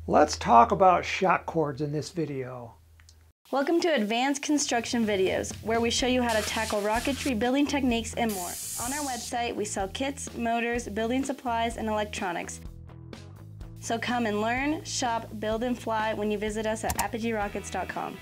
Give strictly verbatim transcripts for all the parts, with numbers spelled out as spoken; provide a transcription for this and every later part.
Let's talk about shock cords in this video. Welcome to Advanced Construction Videos, where we show you how to tackle rocketry, building techniques, and more. On our website, we sell kits, motors, building supplies, and electronics. So come and learn, shop, build, and fly when you visit us at apogee rockets dot com.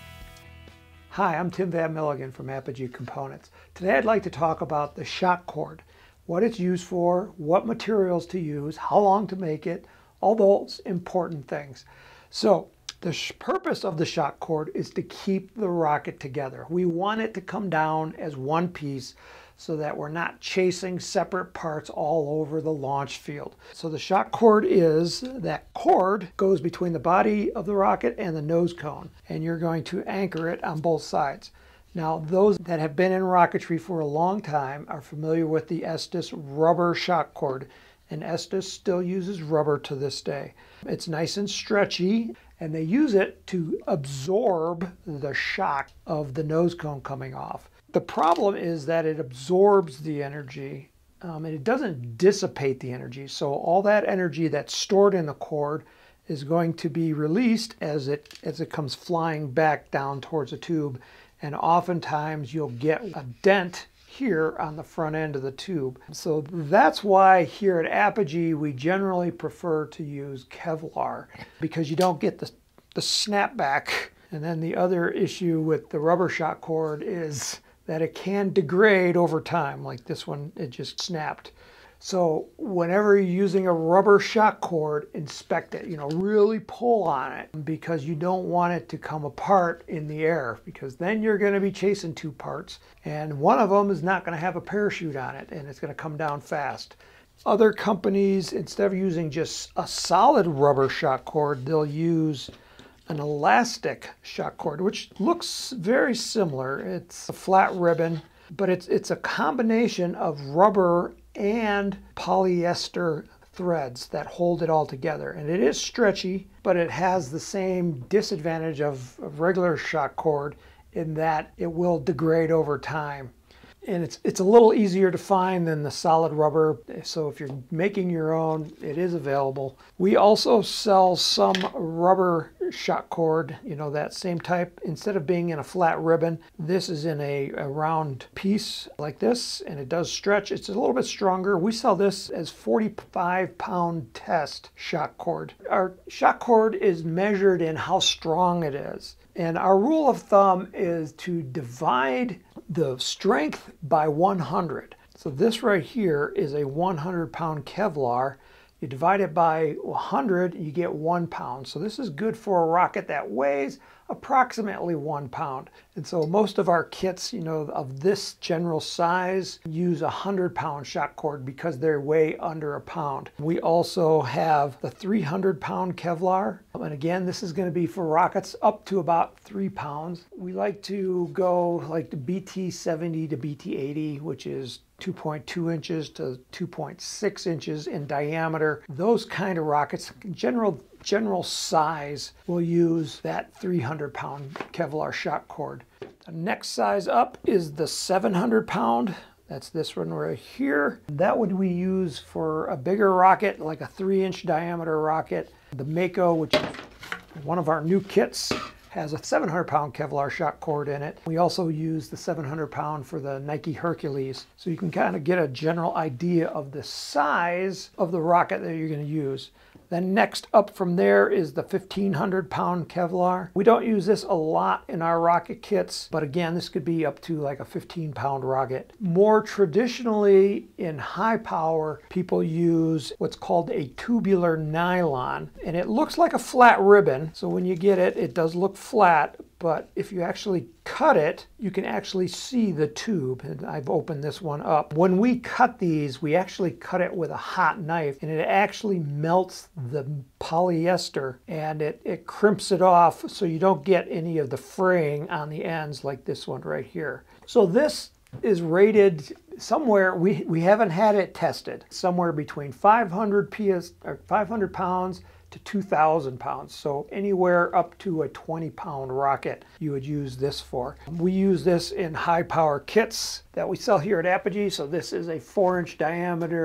Hi, I'm Tim Van Milligan from Apogee Components. Today I'd like to talk about the shock cord, what it's used for, what materials to use, how long to make it, all those important things. So the purpose of the shock cord is to keep the rocket together. We want it to come down as one piece so that we're not chasing separate parts all over the launch field. So the shock cord is, that cord goes between the body of the rocket and the nose cone, and you're going to anchor it on both sides. Now, those that have been in rocketry for a long time are familiar with the Estes rubber shock cord, and Estes still uses rubber to this day. It's nice and stretchy, and they use it to absorb the shock of the nose cone coming off. The problem is that it absorbs the energy um, and it doesn't dissipate the energy. So all that energy that's stored in the cord is going to be released as it, as it comes flying back down towards the tube. And oftentimes you'll get a dent here on the front end of the tube. So that's why here at Apogee we generally prefer to use Kevlar, because you don't get the, the snapback. And then the other issue with the rubber shock cord is that it can degrade over time. Like this one, it just snapped. So whenever you're using a rubber shock cord, inspect it, you know, really pull on it, because you don't want it to come apart in the air, because then you're going to be chasing two parts and one of them is not going to have a parachute on it and it's going to come down fast. Other companies, instead of using just a solid rubber shock cord, they'll use an elastic shock cord, which looks very similar. It's a flat ribbon, but it's, it's a combination of rubber and polyester threads that hold it all together. And it is stretchy, but it has the same disadvantage of a regular shock cord in that it will degrade over time. And it's, it's a little easier to find than the solid rubber. So if you're making your own, it is available. We also sell some rubber shock cord, you know, that same type. Instead of being in a flat ribbon, this is in a, a round piece like this, and it does stretch. It's a little bit stronger. We sell this as forty-five pound test shock cord. Our shock cord is measured in how strong it is. And our rule of thumb is to divide the strength by one hundred. So this right here is a one hundred pound Kevlar. You divide it by one hundred, you get one pound. So this is good for a rocket that weighs approximately one pound. And so most of our kits, you know, of this general size use a one hundred pound shock cord because they weigh under a pound. We also have the three hundred pound Kevlar. And again, this is going to be for rockets up to about three pounds. We like to go like the B T seventy to B T eighty, which is two point two inches to two point six inches in diameter. Those kind of rockets, general general size, will use that three hundred pound Kevlar shock cord. The next size up is the seven hundred pound. That's this one right here. That would we use for a bigger rocket, like a three inch diameter rocket. The Mako, which is one of our new kits, has a seven hundred pound Kevlar shock cord in it. We also use the seven hundred pound for the Nike Hercules. So you can kind of get a general idea of the size of the rocket that you're going to use. Then next up from there is the fifteen hundred pound Kevlar. We don't use this a lot in our rocket kits, but again, this could be up to like a fifteen pound rocket. More traditionally in high power, people use what's called a tubular nylon, and it looks like a flat ribbon. So when you get it, it does look flat, but if you actually cut it, you can actually see the tube. And I've opened this one up. When we cut these, we actually cut it with a hot knife, and it actually melts the polyester and it, it crimps it off so you don't get any of the fraying on the ends like this one right here. So this is rated somewhere, we, we haven't had it tested, somewhere between five hundred P S or five hundred pounds to two thousand pounds. So anywhere up to a twenty pound rocket you would use this for. We use this in high power kits that we sell here at Apogee. So this is a four inch diameter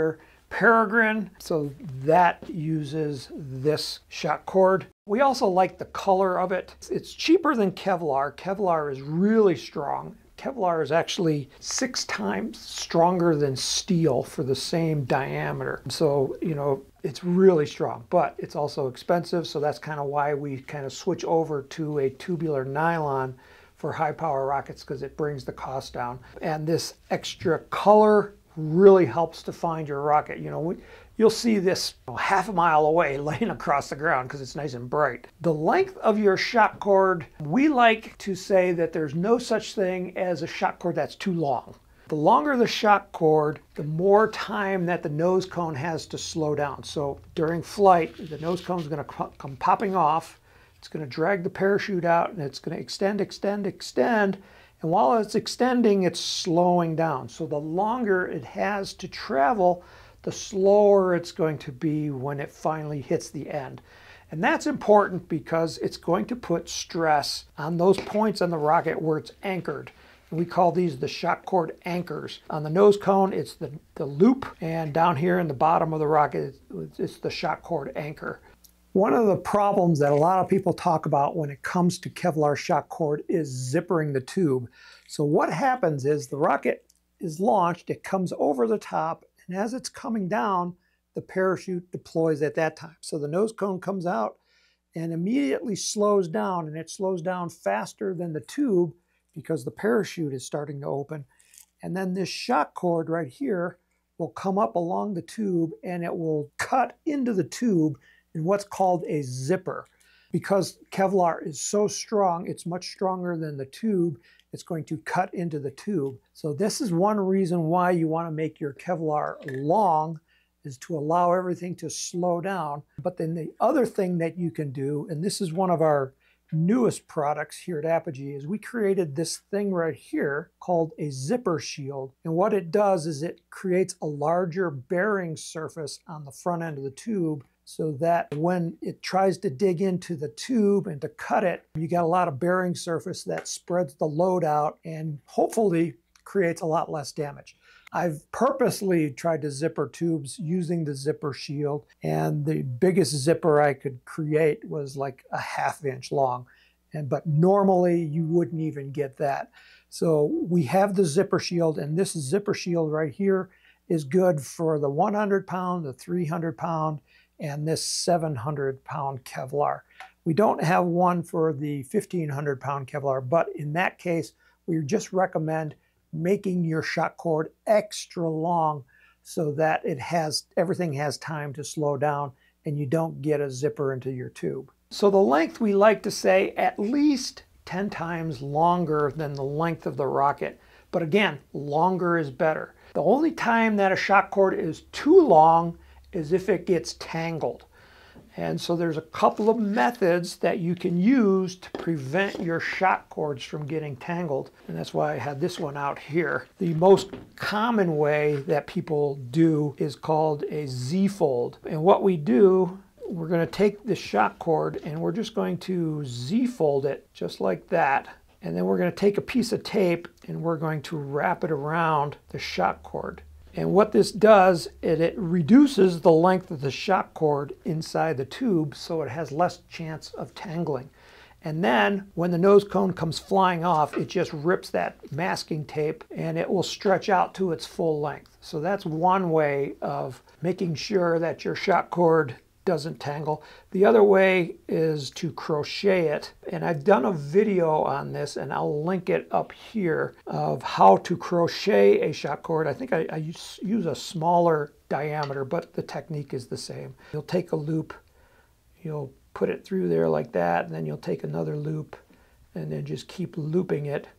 Peregrine, so that uses this shock cord. We also like the color of it. It's cheaper than Kevlar. Kevlar is really strong. Kevlar is actually six times stronger than steel for the same diameter. So, you know, it's really strong, but it's also expensive. So that's kind of why we kind of switch over to a tubular nylon for high power rockets, because it brings the cost down. And this extra color really helps to find your rocket. You know, we, you'll see this you know, half a mile away laying across the ground because it's nice and bright. The length of your shock cord, we like to say that there's no such thing as a shock cord that's too long. The longer the shock cord, the more time that the nose cone has to slow down. So during flight, the nose cone is going to come popping off. It's going to drag the parachute out, and it's going to extend, extend, extend. And while it's extending, it's slowing down. So the longer it has to travel, the slower it's going to be when it finally hits the end. And that's important because it's going to put stress on those points on the rocket where it's anchored. And we call these the shock cord anchors. On the nose cone, it's the, the loop, and down here in the bottom of the rocket, it's, it's the shock cord anchor. One of the problems that a lot of people talk about when it comes to Kevlar shock cord is zippering the tube. So what happens is the rocket is launched, it comes over the top, and as it's coming down, the parachute deploys at that time. So the nose cone comes out and immediately slows down, and it slows down faster than the tube because the parachute is starting to open. And then this shock cord right here will come up along the tube, and it will cut into the tube in what's called a zipper. Because Kevlar is so strong, it's much stronger than the tube, it's going to cut into the tube. So this is one reason why you want to make your Kevlar long, is to allow everything to slow down. But then the other thing that you can do, and this is one of our newest products here at Apogee, is we created this thing right here called a zipper shield. And what it does is it creates a larger bearing surface on the front end of the tube, so that when it tries to dig into the tube and to cut it, you got a lot of bearing surface that spreads the load out and hopefully creates a lot less damage. I've purposely tried to zipper tubes using the zipper shield, and the biggest zipper I could create was like a half inch long. And but normally you wouldn't even get that. So we have the zipper shield, and this zipper shield right here is good for the one hundred pound, the three hundred pound, and this seven hundred pound Kevlar. We don't have one for the fifteen hundred pound Kevlar, but in that case, we just recommend making your shock cord extra long so that it has everything has time to slow down and you don't get a zipper into your tube. So the length, we like to say at least ten times longer than the length of the rocket. But again, longer is better. The only time that a shock cord is too long is if it gets tangled. And so there's a couple of methods that you can use to prevent your shock cords from getting tangled. And that's why I had this one out here. The most common way that people do is called a Z-fold. And what we do, we're going to take the shock cord and we're just going to Z-fold it just like that. And then we're going to take a piece of tape and we're going to wrap it around the shock cord. And what this does, it, it reduces the length of the shock cord inside the tube so it has less chance of tangling. And then when the nose cone comes flying off, it just rips that masking tape and it will stretch out to its full length. So that's one way of making sure that your shock cord doesn't tangle. The other way is to crochet it, and I've done a video on this and I'll link it up here of how to crochet a shock cord. I think I, I use, use a smaller diameter, but the technique is the same. You'll take a loop, you'll put it through there like that, and then you'll take another loop and then just keep looping it.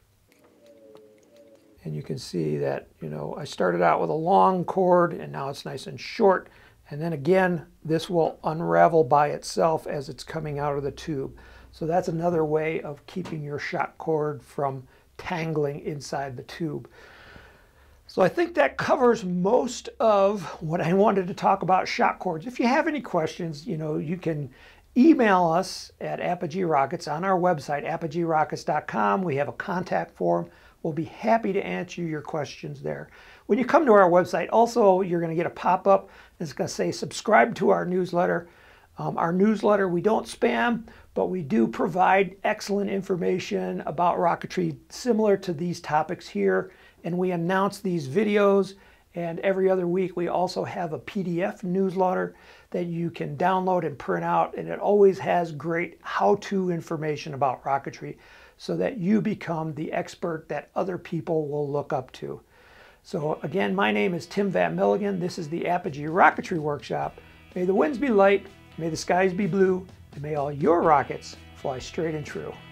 And you can see that, you know, I started out with a long cord and now it's nice and short. And then again, this will unravel by itself as it's coming out of the tube. So that's another way of keeping your shock cord from tangling inside the tube. So I think that covers most of what I wanted to talk about shock cords. If you have any questions, you know, you can email us at Apogee Rockets on our website, apogee rockets dot com. We have a contact form. We'll be happy to answer your questions there. When you come to our website, also you're going to get a pop-up that's going to say subscribe to our newsletter. Um, our newsletter, we don't spam, but we do provide excellent information about rocketry similar to these topics here. And we announce these videos, and every other week we also have a P D F newsletter that you can download and print out, and it always has great how-to information about rocketry so that you become the expert that other people will look up to. So again, my name is Tim Van Milligan. This is the Apogee Rocketry Workshop. May the winds be light, may the skies be blue, and may all your rockets fly straight and true.